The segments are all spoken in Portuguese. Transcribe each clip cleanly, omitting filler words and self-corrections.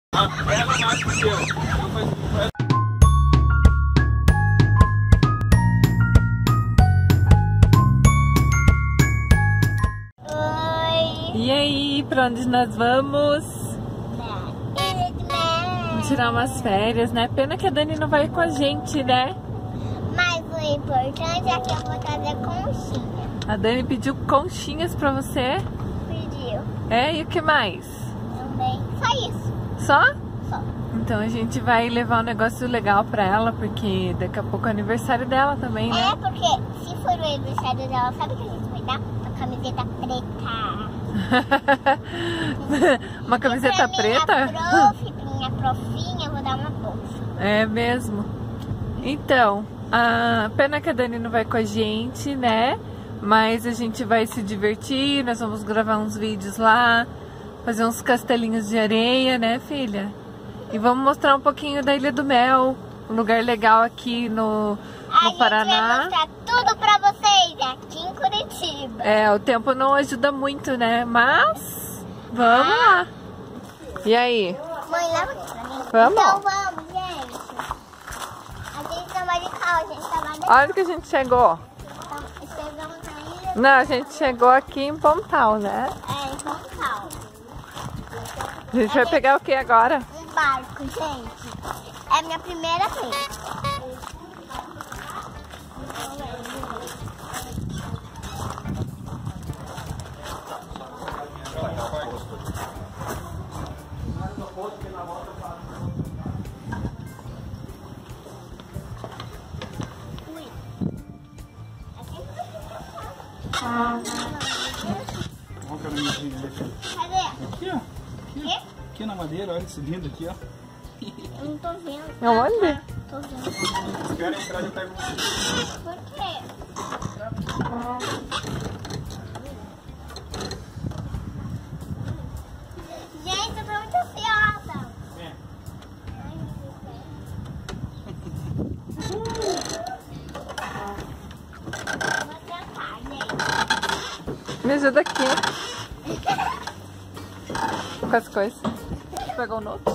Ela mais que o seu. Oi. E aí, pra onde nós vamos? Vamos tirar umas férias, né? Pena que a Dani não vai com a gente, né? Mas o importante é que eu vou trazer conchinha. A Dani pediu conchinhas pra você. Pediu. É, e o que mais? Também. Só isso. Só? Só. Então a gente vai levar um negócio legal pra ela, porque daqui a pouco é aniversário dela também, né? É, porque se for o aniversário dela, sabe o que a gente vai dar? Uma camiseta preta. Uma camiseta preta? Pra minha profinha, eu vou dar uma bolsa. É mesmo. Então, a pena que a Dani não vai com a gente, né? Mas a gente vai se divertir, nós vamos gravar uns vídeos lá, fazer uns castelinhos de areia, né, filha? E vamos mostrar um pouquinho da Ilha do Mel, um lugar legal aqui no Paraná. A gente vai mostrar tudo pra vocês aqui em Curitiba. É, o tempo não ajuda muito, né? Mas vamos lá. E aí? Mãe, leva aqui pra mim. Vamos? Então vamos, gente. A gente não vai de carro, a gente tava de Olha que a gente chegou. Chegamos na ilha. Não, a gente chegou aqui em Pontal, né? É, em Pontal. A gente vai pegar o que agora? Um barco, gente. É a minha primeira vez. Cadê? Aqui, ó. Aqui na madeira, olha, subindo aqui, ó. Eu não tô vendo. Olha. Tô vendo. Espera entrar e pega você. Por quê? Gente, eu tô muito ansiosa. É. Ai, meu Deus. Eu vou tentar, gente. Me ajuda aqui. Com as coisas. Pegou o note?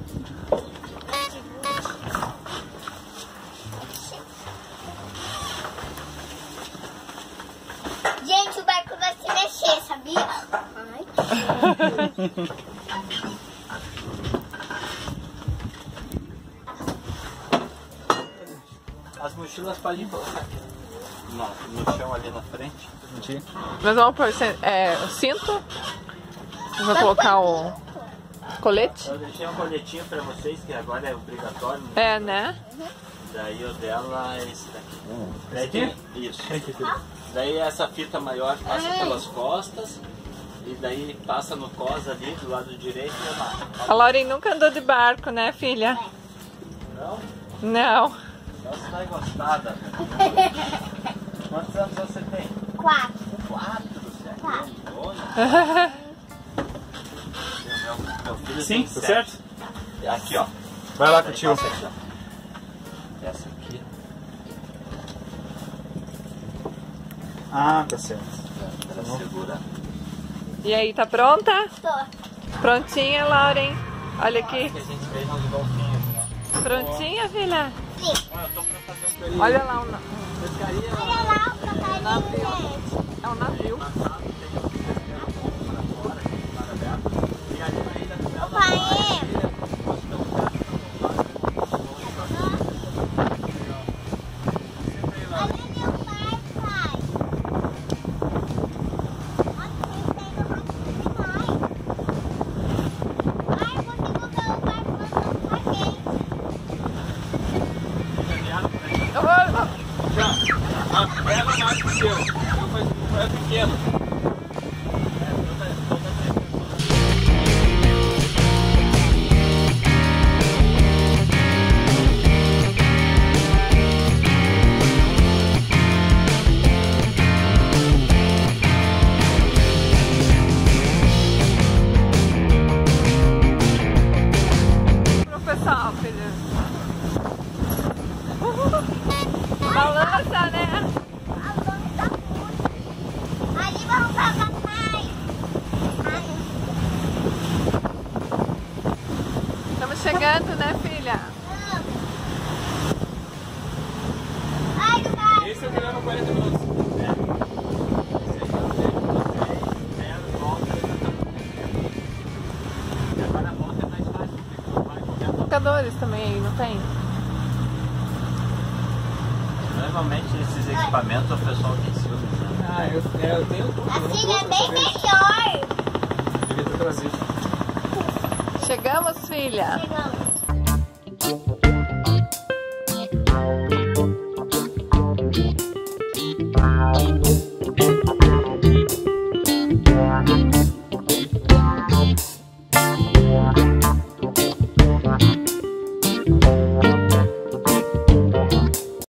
Gente, o barco vai se mexer, sabia? Ai. As mochilas podem colocar aqui. No chão ali na frente. Nós vamos pôr o cinto. Nós vamos colocar o colete. Eu deixei um coletinho pra vocês, que agora é obrigatório. É, né? Daí o dela é esse daqui. Esse aqui? Isso. Daí essa fita maior passa pelas costas. E daí passa no cos ali, do lado direito e abaixo. A Lauren nunca andou de barco, né, filha? Não? Não. Então você vai gostar da... Quantos anos você tem? 4. 4, você é Quatro. grandona. Meu filho Sim, tem tá 7. certo? Aqui, ó. Vai lá Daí com o tio. passa aqui, ó. Essa aqui. Ah, tá certo. Ela segura. E aí, tá pronta? Tô. Prontinha, Lauren? Olha aqui. Que a gente fez uns golfinhos, né? Prontinha, filha? Sim. Eu tô pra fazer um período. Olha lá, Pescaria. Olha lá o passarinho, gente. é um navio. Pai, olha meu pai, pai. Nossa, esse daí não vai demais. Ai, eu consigo ver o barco mandando pra gente. Ela mais que o seu. É pequeno. chegando, né, filha? Ai, do carro. Esse eu me levo 40 minutos. Pescadores também aí, não tem? Normalmente esses equipamentos o pessoal tem ciúmes, né? Ah, eu tenho tudo. Assim é bem melhor. Devia ter trazido. Chegamos, filha? Chegamos.